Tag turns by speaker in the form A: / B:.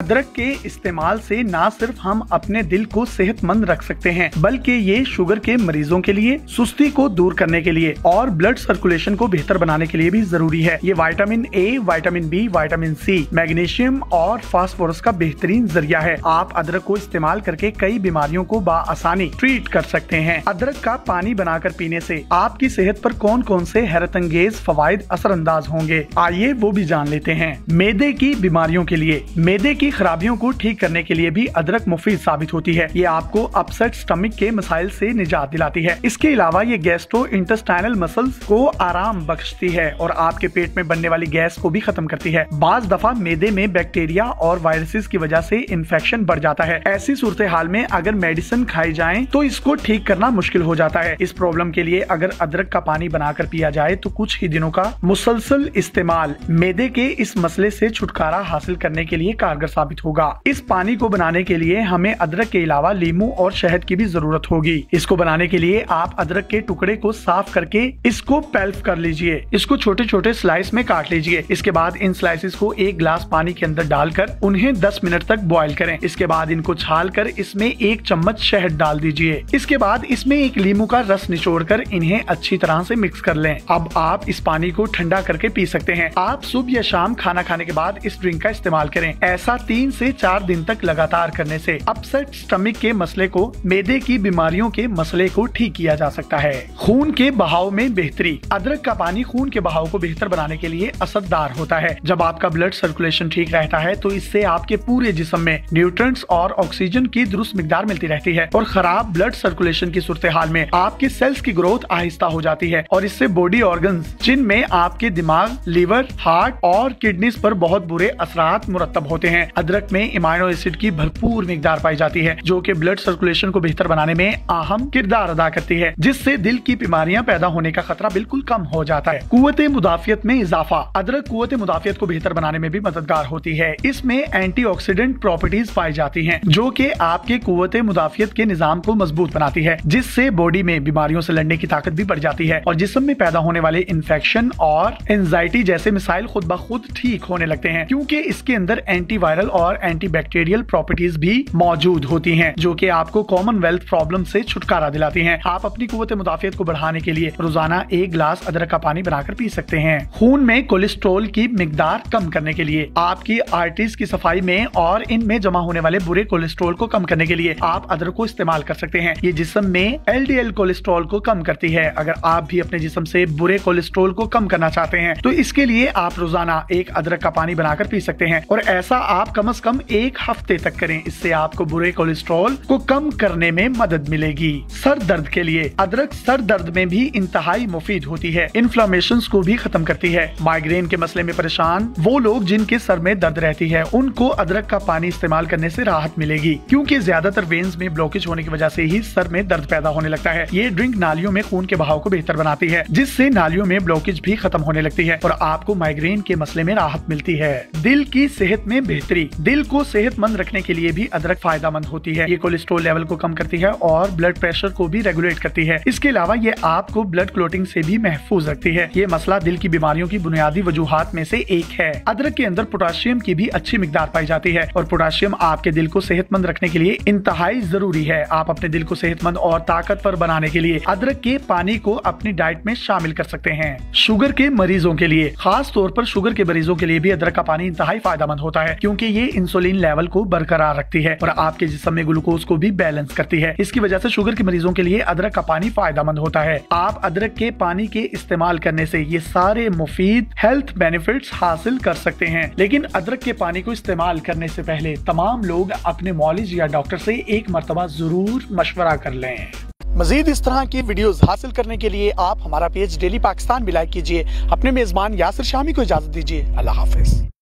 A: अदरक के इस्तेमाल से न सिर्फ हम अपने दिल को सेहतमंद रख सकते हैं, बल्कि ये शुगर के मरीजों के लिए, सुस्ती को दूर करने के लिए और ब्लड सर्कुलेशन को बेहतर बनाने के लिए भी जरूरी है। ये vitamin A, vitamin B, vitamin C, magnesium और फास्फोरस का बेहतरीन जरिया है। आप अदरक को इस्तेमाल करके कई बीमारियों को बाआसानी ट्रीट कर सकते हैं। अदरक का पानी बनाकर पीने से आपकी सेहत पर कौन कौन से हैरत अंगेज फवाइद असरअंदाज होंगे, आइए वो भी जान लेते हैं। मैदे की बीमारियों के लिए, मैदे की खराबियों को ठीक करने के लिए भी अदरक मुफीद साबित होती है। ये आपको अपसेट स्टमक के मसाइल से निजात दिलाती है। इसके अलावा ये गैस्ट्रो इंटेस्टाइनल मसल्स को आराम बख्शती है और आपके पेट में बनने वाली गैस को भी खत्म करती है। बाज दफा मैदे में बैक्टीरिया और वायरसेस की वजह से इन्फेक्शन बढ़ जाता है। ऐसी सूरत हाल में अगर मेडिसिन खाई जाए तो इसको ठीक करना मुश्किल हो जाता है। इस प्रॉब्लम के लिए अगर अदरक का पानी बनाकर पिया जाए तो कुछ ही दिनों का मुसलसल इस्तेमाल मैदे के इस मसले से छुटकारा हासिल करने के लिए कारगर साबित होगा। इस पानी को बनाने के लिए हमें अदरक के अलावा लीमू और शहद की भी जरूरत होगी। इसको बनाने के लिए आप अदरक के टुकड़े को साफ करके इसको पेल्फ कर लीजिए। इसको छोटे छोटे स्लाइस में काट लीजिए। इसके बाद इन स्लाइसेस को एक ग्लास पानी के अंदर डालकर उन्हें 10 मिनट तक बॉईल करें। इसके बाद इनको छाल कर इसमें 1 चम्मच शहद डाल दीजिए। इसके बाद इसमें 1 लीमू का रस निचोड़कर इन्हें अच्छी तरह से मिक्स कर लें। अब आप इस पानी को ठंडा करके पी सकते हैं। आप सुबह या शाम खाना खाने के बाद इस ड्रिंक का इस्तेमाल करें। ऐसा 3 से 4 दिन तक लगातार करने से अपसेट स्टमक के मसले को, मैदे की बीमारियों के मसले को ठीक किया जा सकता है। खून के बहाव में बेहतरी, अदरक का पानी खून के बहाव को बेहतर बनाने के लिए असरदार होता है। जब आपका ब्लड सर्कुलेशन ठीक रहता है तो इससे आपके पूरे जिस्म में न्यूट्रिएंट्स और ऑक्सीजन की दुरुस्त मिकदार मिलती रहती है और खराब ब्लड सर्कुलेशन की सूरत हाल में आपके सेल्स की ग्रोथ आहिस्ता हो जाती है और इससे बॉडी ऑर्गन्स, जिनमें आपके दिमाग, लीवर, हार्ट और किडनीज पर बहुत बुरे असरात मुरतब होते हैं। अदरक में इमाइनो एसिड की भरपूर मिकदार पाई जाती है जो कि ब्लड सर्कुलेशन को बेहतर बनाने में अहम किरदार अदा करती है, जिससे दिल की बीमारियां पैदा होने का खतरा बिल्कुल कम हो जाता है। कुव्वते मुदाफियत में इजाफा, अदरक कुव्वते मुदाफियत को बेहतर बनाने में भी मददगार होती है। इसमें एंटीऑक्सीडेंट प्रॉपर्टीज पाई जाती हैं जो कि आपके कुव्वते मुदाफियत के निजाम को मजबूत बनाती है, जिससे बॉडी में बीमारियों से लड़ने की ताकत भी बढ़ जाती है और जिस्म में पैदा होने वाले इन्फेक्शन और एंजाइटी जैसे मिसाइल खुद ब खुद ठीक होने लगते हैं, क्योंकि इसके अंदर एंटीवायरल और एंटीबैक्टीरियल प्रॉपर्टीज भी मौजूद होती हैं जो कि आपको कॉमनवेल्थ प्रॉब्लम से छुटकारा दिलाती हैं। आप अपनी कुव्वत मुदाफियत को बढ़ाने के लिए रोजाना 1 गिलास अदरक का पानी बनाकर पी सकते हैं। खून में कोलेस्ट्रॉल की मिकदार कम करने के लिए, आपकी आर्टरीज की सफाई में और इनमें जमा होने वाले बुरे कोलेस्ट्रॉल को कम करने के लिए आप अदरक को इस्तेमाल कर सकते हैं। ये जिस्म में एलडीएल कोलेस्ट्रॉल को कम करती है। अगर आप भी अपने जिस्म से बुरे कोलेस्ट्रॉल को कम करना चाहते हैं तो इसके लिए आप रोजाना 1 अदरक का पानी बनाकर पी सकते हैं और ऐसा आप कम से कम 1 हफ्ते तक करें। इससे आपको बुरे कोलेस्ट्रॉल को कम करने में मदद मिलेगी। सर दर्द के लिए, अदरक सर दर्द में भी इंतहाई मुफीद होती है। इन्फ्लेमेशन को भी खत्म करती है। माइग्रेन के मसले में परेशान वो लोग जिनके सर में दर्द रहती है, उनको अदरक का पानी इस्तेमाल करने से राहत मिलेगी, क्योंकि ज्यादातर वेन्स में ब्लॉकेज होने की वजह से ही सर में दर्द पैदा होने लगता है। ये ड्रिंक नालियों में खून के बहाव को बेहतर बनाती है, जिससे नालियों में ब्लॉकेज भी खत्म होने लगती है और आपको माइग्रेन के मसले में राहत मिलती है। दिल की सेहत में बेहतरी, दिल को सेहतमंद रखने के लिए भी अदरक फायदेमंद होती है। ये कोलेस्ट्रॉल लेवल को कम करती है और ब्लड प्रेशर को भी रेगुलेट करती है। इसके अलावा ये आपको ब्लड क्लॉटिंग से भी महफूज रखती है। ये मसला दिल की बीमारियों की बुनियादी वजूहात में से एक है। अदरक के अंदर पोटाशियम की भी अच्छी मिकदार पाई जाती है और पोटाशियम आपके दिल को सेहतमंद रखने के लिए इंतहाई जरूरी है। आप अपने दिल को सेहतमंद और ताकतवर बनाने के लिए अदरक के पानी को अपनी डाइट में शामिल कर सकते हैं। शुगर के मरीजों के लिए, खास तौर पर शुगर के मरीजों के लिए भी अदरक का पानी इंतहाई फायदेमंद होता है, क्योंकि ये इंसुलिन लेवल को बरकरार रखती है और आपके जिस्म में ग्लूकोज को भी बैलेंस करती है। इसकी वजह से शुगर के मरीजों के लिए अदरक का पानी फायदेमंद होता है। आप अदरक के पानी के इस्तेमाल करने से ये सारे मुफीद हेल्थ बेनिफिट्स हासिल कर सकते हैं। लेकिन अदरक के पानी को इस्तेमाल करने से पहले तमाम लोग अपने मौलिज या डॉक्टर से एक मर्तबा जरूर मशवरा कर लें। मजीद इस तरह की वीडियोस हासिल करने के लिए आप हमारा पेज डेली पाकिस्तान भी लाइक कीजिए। अपने मेजबान यासिर शामी को इजाजत दीजिए। अल्लाह हाफिज।